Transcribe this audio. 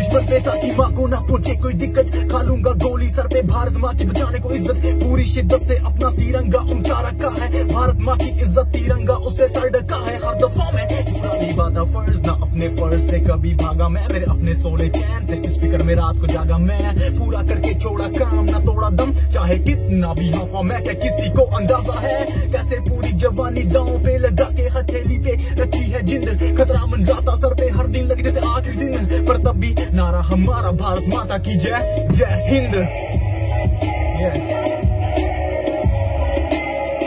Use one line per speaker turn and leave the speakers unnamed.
दुश्मन पे ताकि माँ को ना पहुंचे कोई दिक्कत। खा लूंगा गोली सर पे, भारत माँ की बचाने को इज्जत। पूरी शिद्दत से अपना तिरंगा ऊंचा रखा है, भारत माँ की इज्जत तिरंगा उससे सर ढका है। हर दफा में पूरा निभाता फर्ज, ना अपने फर्ज से कभी भागा मैं, मेरे अपने सोने चैन से इस फिक्र में रात को जागा मैं। पूरा करके छोड़ा काम, ना तोड़ा दम, चाहे कितना भी हवा मैं, क्या किसी को अंदाजा है कैसे पूरी जवानी दांव पे लगा के हथेली पे रखी है जिंद। खतरा मंडराता सर पे हर दिन लगे जैसे आखिरी दिन, पर तब भी नारा हमारा भारत माता की जय, जय हिंद।